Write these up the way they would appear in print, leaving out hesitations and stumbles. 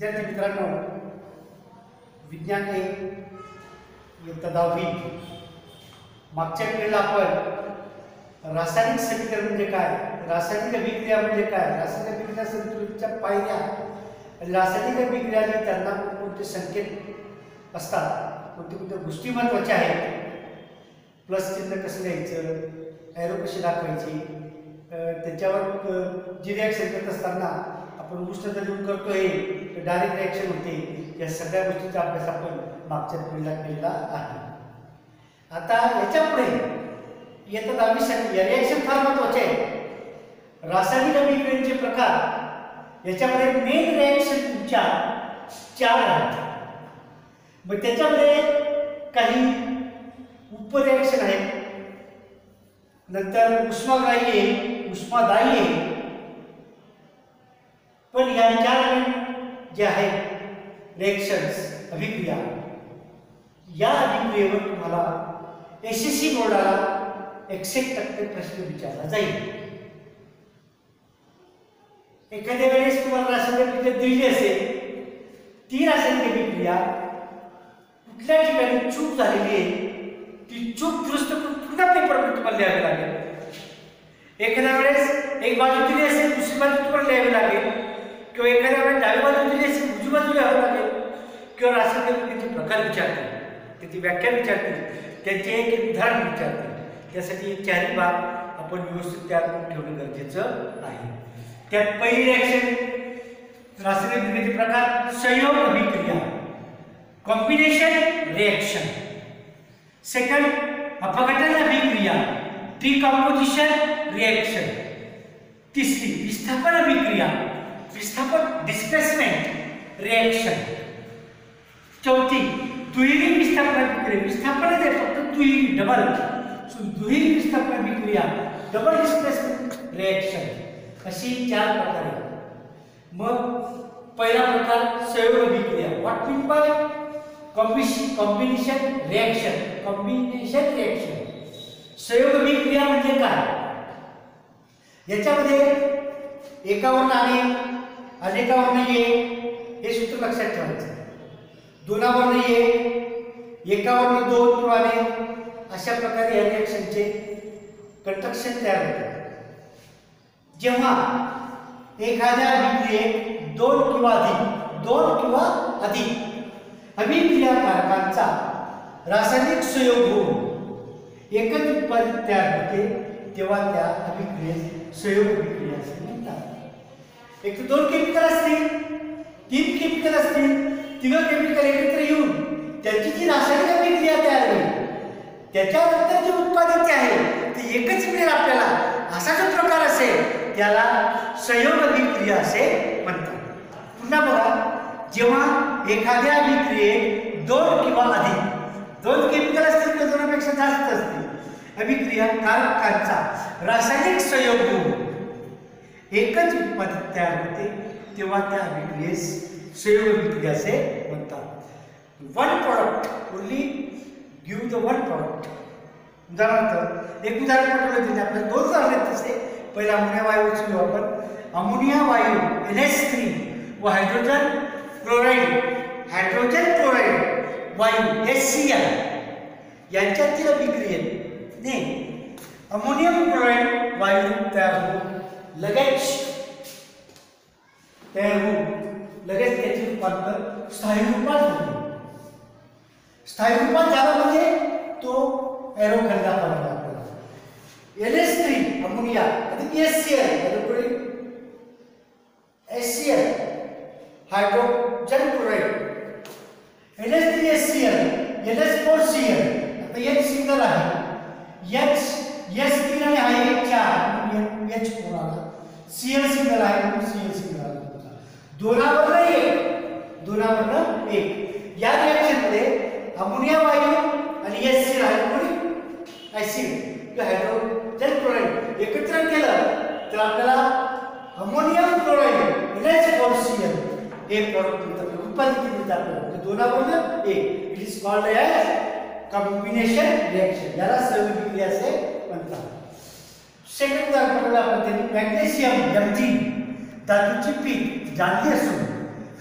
विद्यार्थी मित्रांनो, विज्ञान एक इयत्ता 10वी मागच्या पिढीला आपण रासायनिक समीकरण म्हणजे काय, रासायनिक अभिक्रिया म्हणजे काय, रासायनिक अभिक्रिया संतुलितच्या पायऱ्या आणि रासायनिक अभिक्रियाने त्यांना कोणते संकेत असतात, कोणत्या गोष्टी महत्त्वाच्या आहेत, प्लस चिन्ह कसं लिहायचं, एरो कशी दाखवायची, त्याच्यावर जी रिॲक्शन करत असताना आपण उष्णता देऊन करतोय तर डायरेक्ट रिॲक्शन होते, या सगळ्या गोष्टींचा अभ्यास आपण मागच्या पिढीला केलेला आहे. आता याच्यापुढे इयत्ता 10वीसाठी या रिॲक्शन फार महत्त्वाचे आहे. रासायनिक अभिक्रियांचे प्रकार, याच्यामध्ये मेन रिॲक्शन तुमच्या 4 आहेत. मग त्याच्यामध्ये काही उप रिॲक्शन आहेत, नंतर उष्माग्राही आहे, उष्मादायी आहे. पण या 4 जे आहेत रिॲक्शन्स अभिक्रिया, या अभिक्रियेवर तुम्हाला एसएससी बोर्डाला 61% प्रश्न विचारला जाईल. एखाद्या वेळेस तुम्हाला रासायनिक अभिक्रिया दिली असेल, ती रासायनिक अभिक्रिया कुठल्या ठिकाणी चूक झालेली आहे ती चूक दुरुस्त करून पुन्हा पेपरमध्ये तुम्हाला लिहावे लागेल. एखाद्या वेळेस एक बाजू दिली असेल, दुसरी बाजू तुम्हाला लिहावी लागेल, किंवा एखाद्या वेळेस डावी बाजू दिली असेल, उजवी बाजू लिहावी लागेल, किंवा रासायनिक अभिक्रियेचे प्रकार विचारतील, त्याची व्याख्या विचारतील, त्याचे एक उदाहरण विचारतील. त्यासाठी 4 भाग आपण व्यवस्थित तयार करून ठेवणं गरजेचं आहे. त्यात पहिली रिॲक्शन रासायनिक अभिक्रियेचे प्रकार, संयोग अभिक्रिया, कॉम्बिनेशन रिॲक्शन. सेकंड, अपघटन अभिक्रिया, डिकम्पोजिशन रिॲक्शन. तिसरी, विस्थापन अभिक्रिया, विस्थापन डिस्प्लेसमेंट रिॲक्शन. चौथी, दुहेरी विस्थापन अभिक्रिया, विस्थापन आहे फक्त दुहेरी, डबल, दुहेरी विस्थापन अभिक्रिया, डबल डिस्प्लेसमेंट रिॲक्शन. अशी 4 प्रकार आहेत. मग पहिला प्रकार संयोग अभिक्रिया. What mean by combination reaction? Combination reaction, संयोग अभिक्रिया म्हणजे काय? याच्यामध्ये एकावरनं अनेक, अनेकावरनं एक हे सूत्र लक्षात ठेवायचं. दोनावरनं एक, एकावरनं 2 किंवा अनेक, अशा प्रकारे या रिॲक्शनचे कंस्ट्रक्शन तयार होते. जेव्हा एखाद्या अभिक्रियेत 2 किंवा अधिक अभिक्रियाकारकांचा रासायनिक संयोग होऊन एकच उत्पादित तयार होते, तेव्हा त्या अभिक्रियेस संयोग अभिक्रिया असे म्हणतात. एक तर 2 केमिकल असतील, 3 केमिकल असतील, 3 केमिकल एकत्र येऊन त्यांची जी रासायनिक अभिक्रिया तयार होईल, त्याच्यानंतर जे उत्पादित आहे ते एकच मिळेल आपल्याला, असा जो प्रकार असेल त्याला संयोग अभिक्रिया असे म्हणतात. पुन्हा बघा, जेव्हा एखाद्या अभिक्रियेत 2 किंवा अधिक, 2 केमिकल असतील किंवा 2पेक्षा जास्त असतील अभिक्रिया कारकांचा रासायनिक संयोग होऊन एकच उत्पादित तयार होते, तेव्हा त्या अभिक्रियेस संयोग अभिक्रिया असे म्हणतात. One product, only give the one product. उदाहरणार्थ एक उदाहरण पाठवलं तिथे आपल्याला 2 उदाहरण आहेत तसे. पहिला अमोनिया वायूची घेऊ आपण. अमोनिया वायू NH3 व हायड्रोजन क्लोराईड वायू HCl यांच्यातील अभिक्रियेने अमोनियम क्लोराईड वायू तयार होऊन लगेच त्याचे रूपांतर स्थायी रूपात होते. स्थायी रूपात झाला म्हणजे तो एरो खाली दाखवला आपल्याला. NH3 अमोनिया अधिक HCl hydrogen chloride, NH3HCl, NH4Cl. आता H सिंगल आहे, H 3 आणि आहे 4, H4 आला. Cl सिंगल आहे म्हणून Cl सिंगल आला. दोनावरनं एक. या रिॲक्शन मध्ये अमोनिया वायू आणि HCl हायड्रोक्लोरिक ऍसिड किंवा हायड्रोजन क्लोराईड एकत्र केलं तर आपल्याला अमोनियम क्लोराईड NH4Cl हे प्रॉडक्ट मिळतात, उत्पादित मिळतात आपल्याला. दोनावरनं एक. It is called as combination reaction. याला संयोग अभिक्रिया असे म्हणतात. सेकंड उदाहरण आपण त्यांनी मॅग्नेशियम Mg धातूची पीठ जाळली असून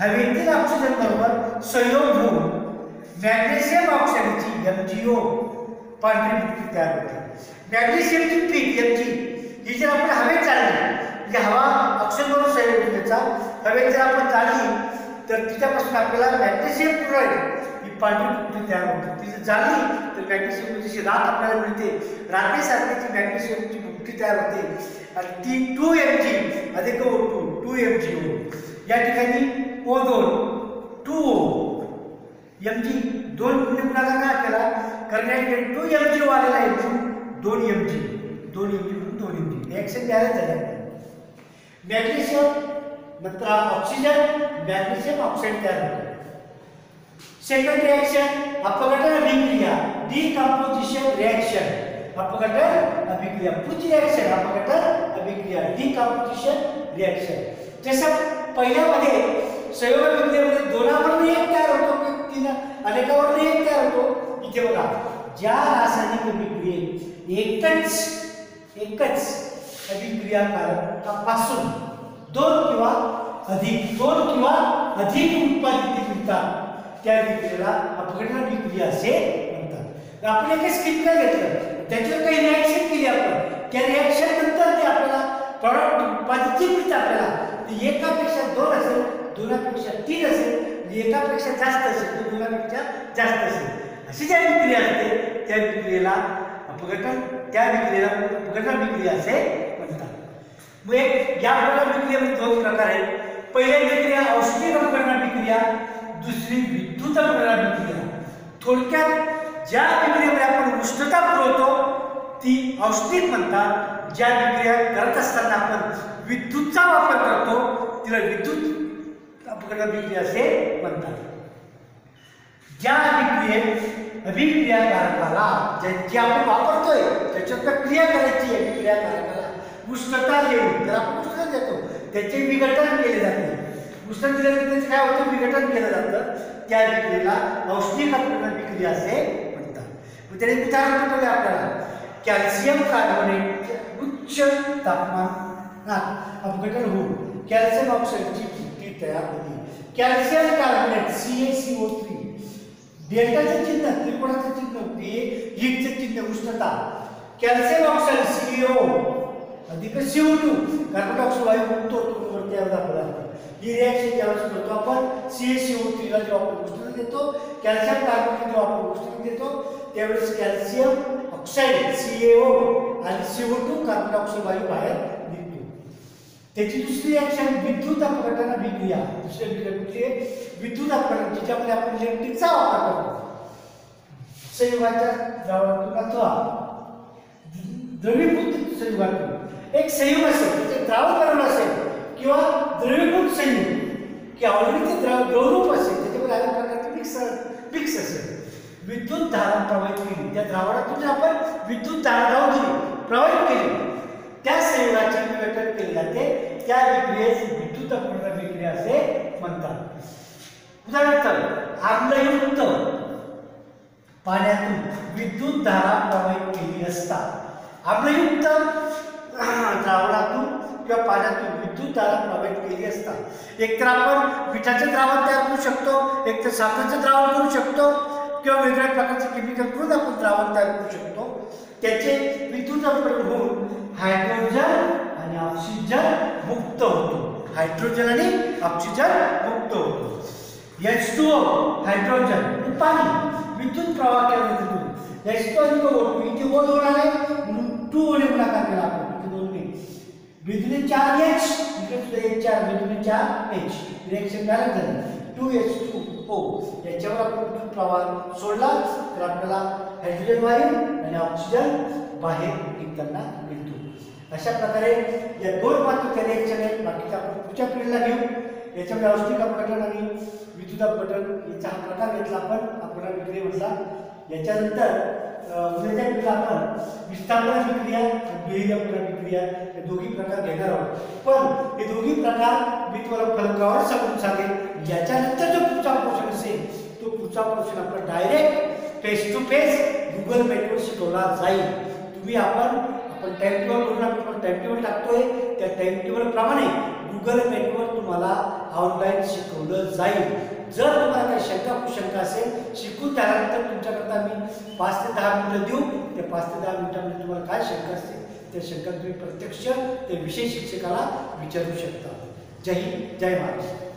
हवेतील ऑक्सिजन बरोबर संयोग होऊन मॅग्नेशियम ऑक्साईडची MgO पांढरी बुट्टी तयार होते. मॅग्नेशियमची पीठ Mg ही जर आपण हवेत जाळली म्हणजे हवा ऑक्सिजन बरोबर संयोग होऊन त्याचा हवेत जर आपण जाळली तर तिच्यापासून आपल्याला मॅग्नेशियम क्लोराईड ही पांढरी बुट्टी तयार होते. ती जर जाळली तर मॅग्नेशियम जशी राख आपल्याला मिळते राखेसारखी मॅग्नेशियमची बुट्टी तयार होते आणि ती 2Mg अधिक O2 2MgO. या ठिकाणी O2 2O Mg दोन गुणाकार काय केला कारण या ठिकाणी 2MgO आलेला आहे म्हणून 2Mg म्हणून 2Mg रिएक्शन बॅलन्स झाले. मॅग्नेशियम नंतर ऑक्सिजन मॅग्नेशियम ऑक्साईड तयार होतो. सेकंड रिएक्शन अपघटन अभिक्रिया डिकंपोजिशन रिएक्शन अपघटन अभिक्रिया. पुढची रिएक्शन अपघटन अभिक्रिया डिकंपोजिशन रिएक्शन. जसं पहिल्यामध्ये संयोग अभिक्रियेमध्ये दोनावरून एक तयार होतो की तीन अनेकावरून एक तयार होतो. इथे बघा ज्या रासायनिक अभिक्रियेत एकच अभिक्रियाकारकापासून दोन किंवा अधिक उत्पादित मिळतात त्या अभिक्रियेला अपघटन अभिक्रिया असे म्हणतात. आपण एक स्किपला घेतलं त्याच्यावर काही रिएक्शन केली आपण त्या रिएक्शन नंतर ते आपल्याला प्रॉडक्ट उत्पादित मिळतं आपल्याला ते एकापेक्षा दोन असेल दोनापेक्षा तीन असेल एकापेक्षा जास्त असेल तर दोनापेक्षा जास्त असेल अशी ज्या अभिक्रिया असते त्या अभिक्रियेला अपघटन अभिक्रिया असे म्हणतात. मग या अभिक्रियेमध्ये दोन प्रकार आहेत. पहिली अभिक्रिया औष्णिक अपघटन अभिक्रिया दुसरी विद्युत अपघटन अभिक्रिया. थोडक्यात ज्या अभिक्रियेमध्ये आपण उष्णता पुरवतो ती औष्णिक म्हणतात. ज्या अभिक्रिया करत असताना आपण विद्युतचा वापर करतो तिला विद्युत अपघटन अभिक्रिया असे म्हणतात. ज्या अभिक्रियाकारकाला जे आपण वापरतोय त्याच्यात क्रिया करायची अभिक्रियाकारकाला उष्णता देऊन जर आपण उष्णता देतो त्याचे विघटन केले जाते. उष्णता दिल्यानंतर काय होतं विघटन केलं जातं त्या अभिक्रियेला औष्णिक अपघटन अभिक्रिया असे म्हणतात. मग त्याने उदाहरण दिले आपल्याला कॅल्शियम कार्बोनेटचे उच्च तापमानात अपघटन होऊन कॅल्शियम ऑक्साईडची बुट्टी तयार होते. कॅल्शियम कार्बोनेट CaCO3 डेल्टाचे चिन्ह त्रिकोणाचे चिन्ह हीटचे चिन्ह उष्णता. कॅल्शियम ऑक्साईड CaO अधिक CO2 कार्बन डायऑक्साइड वायू मुक्त होतो वरती दाखवला. ही रिएक्शन ज्यावेळेस करतो आपण CaCO3 ला जेव्हा आपण उष्णता देतो कॅल्शियम कार्बोनेट जेव्हा आपण उष्णता देतो त्यावेळेस कॅल्शियम ऑक्साईड CaO आणि CO2 कार्बन डायऑक्साइड वायू बाहेर निघतो. त्याची दुसरी रिएक्शन विद्युत अपघटन अभिक्रिया. दुसरी अभिक्रिया विद्युत अपघटन ज्याच्यामध्ये आपण इलेक्ट्रिकचा वापर करतो. संयुगाच्या द्रावणातून अथवा द्रवीभूत संयुगातून एक संयुग असेल त्याचे द्रावण बनवलं असेल किंवा द्रवीभूत संयुग की ऑलरेडी ते द्रवरूप असेल त्याच्यामध्ये अनेक प्रकारचे मिक्स असेल विद्युत धारा प्रवाहित केली त्या द्रावणातून आपण विद्युत धारा प्रवाहित केली त्या संयुगाचे विघटन केले जाते. त्या अभिक्रियेस विद्युत अपघटन अभिक्रिया असे म्हणतात. उदाहरणार्थ आम्लयुक्त पाण्यातून विद्युत धारा प्रवाहित केली असता आम्लयुक्त द्रावणातून किंवा पाण्यातून विद्युत धारा प्रवाहित केली असता एकतर आपण मिठाचं द्रावण तयार करू शकतो एकतर साखरेचं द्रावण करू शकतो किंवा वेगवेगळ्या प्रकारचे केमिकल करून आपण द्रावण तयार करू शकतो. त्याचे विद्युत अपघटन होऊन हायड्रोजन आणि ऑक्सिजन मुक्त होतो. हायड्रोजन आणि ऑक्सिजन मुक्त होतो. H2O हायड्रोजन पाणी विद्युत प्रवाह केल्यानंतर H2 आणि O2 इथे O दोन आले म्हणून 2O ने गुणाकार केला आपण इथे दोन ने विद्युत 4H इकडे सुद्धा H4 विद्युत 4H रिएक्शन बॅलन्स झाली 2H2O. याच्यावर आपण विद्युत प्रवाह सोडला तर आपल्याला हायड्रोजन वायू आणि ऑक्सिजन बाहेर निघताना मिळतो. अशा प्रकारे या दोन बाकीच्या रिएक्शन आहेत. बाकीच्या आपण पुढच्या पिढीला घेऊ. याच्यामध्ये औष्णिक अपघटन आणि विद्युत अपघटन याचा हा प्रकार घेतला आपण अपघटन अभिक्रिया म्हटला. याच्यानंतर उद्याच्या पिढीला आपण विस्थापन अभिक्रिया आणि बेहरी अपघटन अभिक्रिया हे दोन्ही प्रकार घेणार आहोत. पण हे दोन्ही प्रकार मी तुम्हाला फलकावर समजून सांगेन. याच्यानंतर जो पुढचा पोर्शन असेल तो पुढचा पोर्शन आपण direct face to face Google मीटवर शिकवला जाईल. तुम्ही आपण टाइम टेबल करून आपण टाइम टेबल टाकतोय त्या टाइम टेबल प्रमाणे गुगल मीटवर तुम्हाला ऑनलाईन शिकवलं जाईल. जर तुम्हाला काही शंका कुशंका असेल, शिकून झाल्यानंतर तुमच्याकरता मी 5 ते 10 मिनिटं देऊ. ते 5 ते 10 मिनिटांमध्ये तुम्हाला काय शंका असतील त्या शंका तुम्ही प्रत्यक्ष त्या विषय शिक्षकाला विचारू शकता. जय हिंद, जय महाराष्ट्र.